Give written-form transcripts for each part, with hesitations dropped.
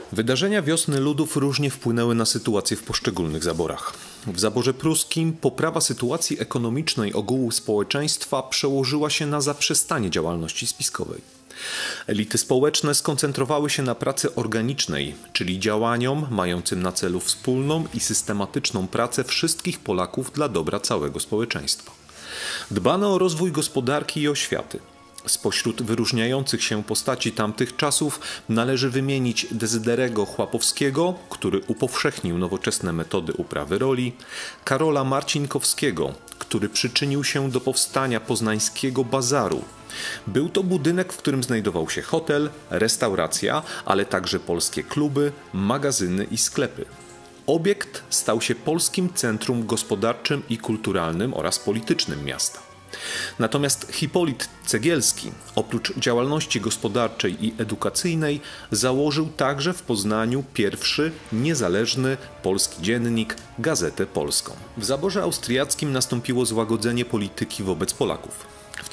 Wydarzenia Wiosny Ludów różnie wpłynęły na sytuację w poszczególnych zaborach. W zaborze pruskim poprawa sytuacji ekonomicznej ogółu społeczeństwa przełożyła się na zaprzestanie działalności spiskowej. Elity społeczne skoncentrowały się na pracy organicznej, czyli działaniom mającym na celu wspólną i systematyczną pracę wszystkich Polaków dla dobra całego społeczeństwa. Dbano o rozwój gospodarki i oświaty. Spośród wyróżniających się postaci tamtych czasów należy wymienić Dezyderego Chłapowskiego, który upowszechnił nowoczesne metody uprawy roli, Karola Marcinkowskiego, który przyczynił się do powstania poznańskiego bazaru. Był to budynek, w którym znajdował się hotel, restauracja, ale także polskie kluby, magazyny i sklepy. Obiekt stał się polskim centrum gospodarczym i kulturalnym oraz politycznym miasta. Natomiast Hipolit Cegielski, oprócz działalności gospodarczej i edukacyjnej, założył także w Poznaniu pierwszy niezależny polski dziennik, Gazetę Polską. W zaborze austriackim nastąpiło złagodzenie polityki wobec Polaków. W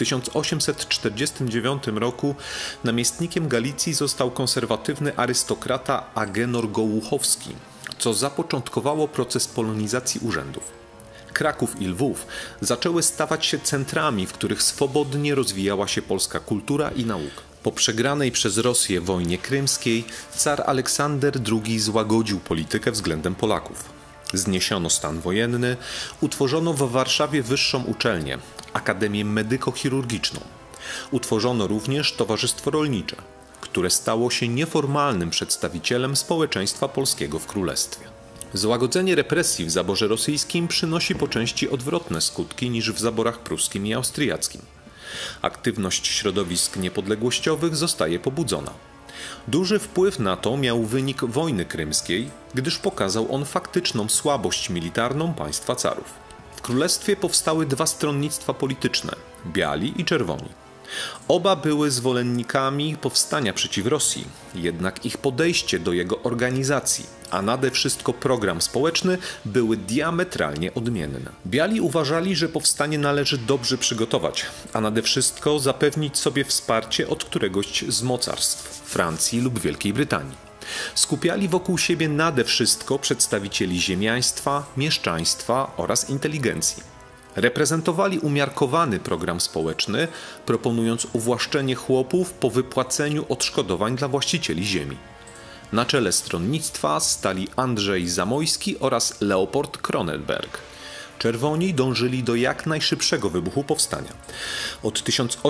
1849 roku namiestnikiem Galicji został konserwatywny arystokrata Agenor Gołuchowski, co zapoczątkowało proces polonizacji urzędów. Kraków i Lwów zaczęły stawać się centrami, w których swobodnie rozwijała się polska kultura i nauka. Po przegranej przez Rosję wojnie krymskiej car Aleksander II złagodził politykę względem Polaków. Zniesiono stan wojenny, utworzono w Warszawie wyższą uczelnię, Akademię Medyko-Chirurgiczną. Utworzono również Towarzystwo Rolnicze, które stało się nieformalnym przedstawicielem społeczeństwa polskiego w królestwie. Złagodzenie represji w zaborze rosyjskim przynosi po części odwrotne skutki niż w zaborach pruskim i austriackim. Aktywność środowisk niepodległościowych zostaje pobudzona. Duży wpływ na to miał wynik wojny krymskiej, gdyż pokazał on faktyczną słabość militarną państwa carów. W królestwie powstały dwa stronnictwa polityczne – biali i czerwoni. Oba były zwolennikami powstania przeciw Rosji, jednak ich podejście do jego organizacji, a nade wszystko program społeczny, były diametralnie odmienne. Biali uważali, że powstanie należy dobrze przygotować, a nade wszystko zapewnić sobie wsparcie od któregoś z mocarstw – Francji lub Wielkiej Brytanii. Skupiali wokół siebie nade wszystko przedstawicieli ziemiaństwa, mieszczaństwa oraz inteligencji. Reprezentowali umiarkowany program społeczny, proponując uwłaszczenie chłopów po wypłaceniu odszkodowań dla właścicieli ziemi. Na czele stronnictwa stali Andrzej Zamojski oraz Leopold Kronenberg. Czerwoni dążyli do jak najszybszego wybuchu powstania. Od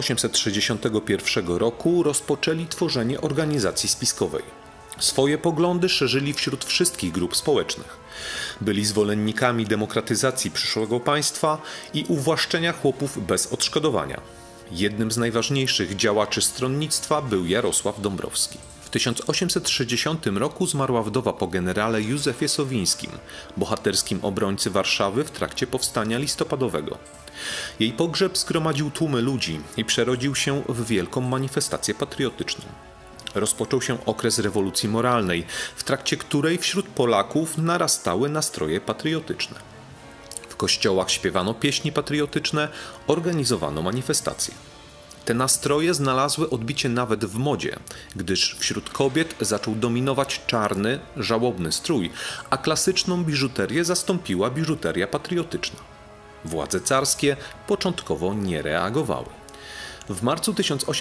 1861 roku rozpoczęli tworzenie organizacji spiskowej. Swoje poglądy szerzyli wśród wszystkich grup społecznych. Byli zwolennikami demokratyzacji przyszłego państwa i uwłaszczenia chłopów bez odszkodowania. Jednym z najważniejszych działaczy stronnictwa był Jarosław Dąbrowski. W 1860 roku zmarła wdowa po generale Józefie Sowińskim, bohaterskim obrońcy Warszawy w trakcie powstania listopadowego. Jej pogrzeb zgromadził tłumy ludzi i przerodził się w wielką manifestację patriotyczną. Rozpoczął się okres rewolucji moralnej, w trakcie której wśród Polaków narastały nastroje patriotyczne. W kościołach śpiewano pieśni patriotyczne, organizowano manifestacje. Te nastroje znalazły odbicie nawet w modzie, gdyż wśród kobiet zaczął dominować czarny, żałobny strój, a klasyczną biżuterię zastąpiła biżuteria patriotyczna. Władze carskie początkowo nie reagowały. W marcu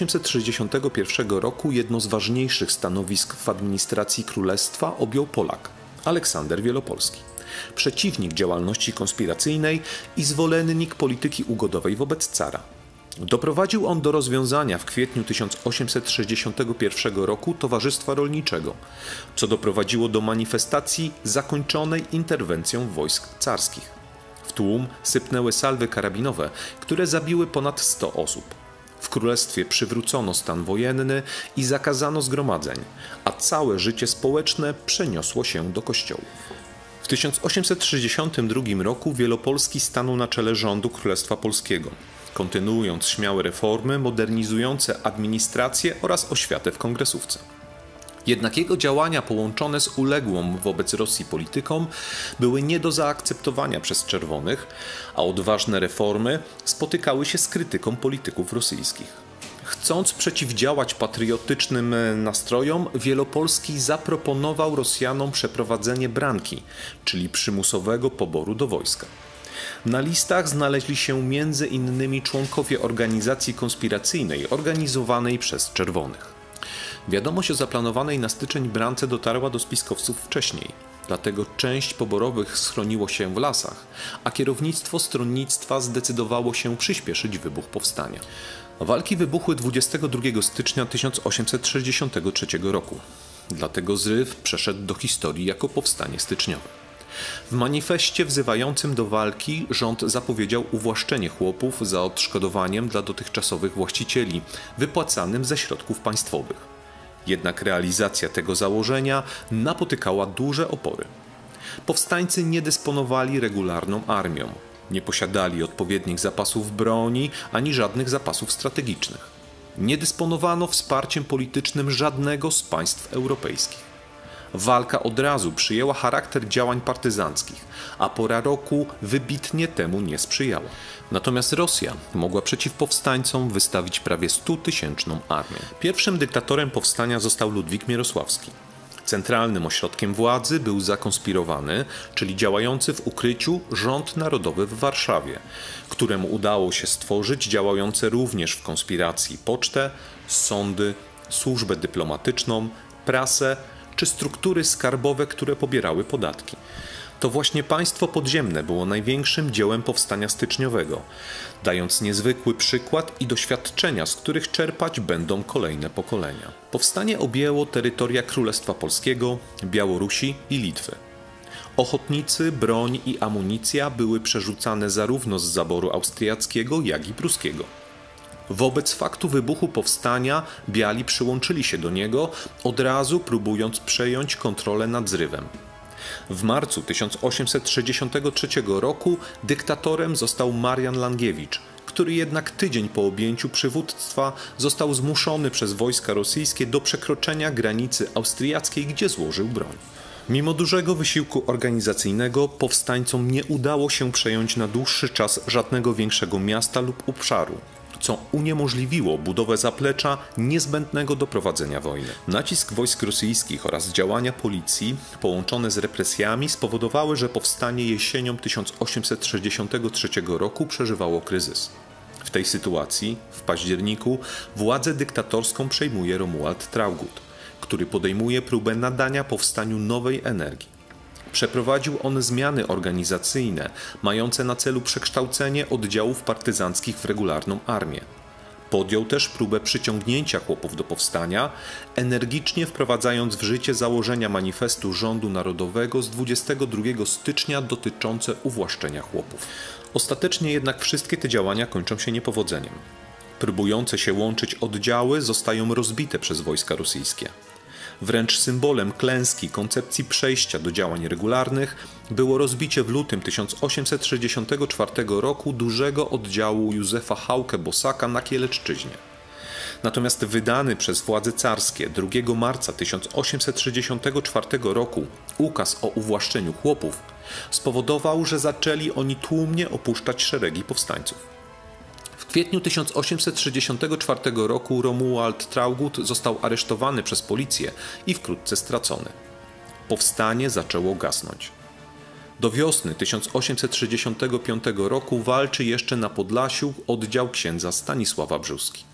1861 roku jedno z ważniejszych stanowisk w administracji królestwa objął Polak, Aleksander Wielopolski, przeciwnik działalności konspiracyjnej i zwolennik polityki ugodowej wobec cara. Doprowadził on do rozwiązania w kwietniu 1861 roku Towarzystwa Rolniczego, co doprowadziło do manifestacji zakończonej interwencją wojsk carskich. W tłum sypnęły salwy karabinowe, które zabiły ponad 100 osób. W królestwie przywrócono stan wojenny i zakazano zgromadzeń, a całe życie społeczne przeniosło się do kościołów. W 1862 roku Wielopolski stanął na czele rządu Królestwa Polskiego, kontynuując śmiałe reformy modernizujące administrację oraz oświatę w kongresówce. Jednak jego działania połączone z uległą wobec Rosji polityką były nie do zaakceptowania przez czerwonych, a odważne reformy spotykały się z krytyką polityków rosyjskich. Chcąc przeciwdziałać patriotycznym nastrojom, Wielopolski zaproponował Rosjanom przeprowadzenie branki, czyli przymusowego poboru do wojska. Na listach znaleźli się m.in. członkowie organizacji konspiracyjnej organizowanej przez Czerwonych. Wiadomość o zaplanowanej na styczeń brance dotarła do spiskowców wcześniej, dlatego część poborowych schroniło się w lasach, a kierownictwo stronnictwa zdecydowało się przyspieszyć wybuch powstania. Walki wybuchły 22 stycznia 1863 roku, dlatego zryw przeszedł do historii jako powstanie styczniowe. W manifestie wzywającym do walki rząd zapowiedział uwłaszczenie chłopów za odszkodowaniem dla dotychczasowych właścicieli, wypłacanym ze środków państwowych. Jednak realizacja tego założenia napotykała duże opory. Powstańcy nie dysponowali regularną armią, nie posiadali odpowiednich zapasów broni ani żadnych zapasów strategicznych. Nie dysponowano wsparciem politycznym żadnego z państw europejskich. Walka od razu przyjęła charakter działań partyzanckich, a pora roku wybitnie temu nie sprzyjała. Natomiast Rosja mogła przeciw powstańcom wystawić prawie 100-tysięczną armię. Pierwszym dyktatorem powstania został Ludwik Mierosławski. Centralnym ośrodkiem władzy był zakonspirowany, czyli działający w ukryciu Rząd Narodowy w Warszawie, któremu udało się stworzyć działające również w konspiracji pocztę, sądy, służbę dyplomatyczną, prasę czy struktury skarbowe, które pobierały podatki. To właśnie państwo podziemne było największym dziełem powstania styczniowego, dając niezwykły przykład i doświadczenia, z których czerpać będą kolejne pokolenia. Powstanie objęło terytoria Królestwa Polskiego, Białorusi i Litwy. Ochotnicy, broń i amunicja były przerzucane zarówno z zaboru austriackiego, jak i pruskiego. Wobec faktu wybuchu powstania biali przyłączyli się do niego, od razu próbując przejąć kontrolę nad zrywem. W marcu 1863 roku dyktatorem został Marian Langiewicz, który jednak tydzień po objęciu przywództwa został zmuszony przez wojska rosyjskie do przekroczenia granicy austriackiej, gdzie złożył broń. Mimo dużego wysiłku organizacyjnego powstańcom nie udało się przejąć na dłuższy czas żadnego większego miasta lub obszaru, co uniemożliwiło budowę zaplecza niezbędnego do prowadzenia wojny. Nacisk wojsk rosyjskich oraz działania policji połączone z represjami spowodowały, że powstanie jesienią 1863 roku przeżywało kryzys. W tej sytuacji, w październiku, władzę dyktatorską przejmuje Romuald Traugott, który podejmuje próbę nadania powstaniu nowej energii. Przeprowadził on zmiany organizacyjne, mające na celu przekształcenie oddziałów partyzanckich w regularną armię. Podjął też próbę przyciągnięcia chłopów do powstania, energicznie wprowadzając w życie założenia manifestu Rządu Narodowego z 22 stycznia dotyczące uwłaszczenia chłopów. Ostatecznie jednak wszystkie te działania kończą się niepowodzeniem. Próbujące się łączyć oddziały zostają rozbite przez wojska rosyjskie. Wręcz symbolem klęski koncepcji przejścia do działań regularnych było rozbicie w lutym 1864 roku dużego oddziału Józefa Hauke-Bosaka na Kieleczczyźnie. Natomiast wydany przez władze carskie 2 marca 1864 roku ukaz o uwłaszczeniu chłopów spowodował, że zaczęli oni tłumnie opuszczać szeregi powstańców. W kwietniu 1864 roku Romuald Traugott został aresztowany przez policję i wkrótce stracony. Powstanie zaczęło gasnąć. Do wiosny 1865 roku walczy jeszcze na Podlasiu oddział księdza Stanisława Brzóski.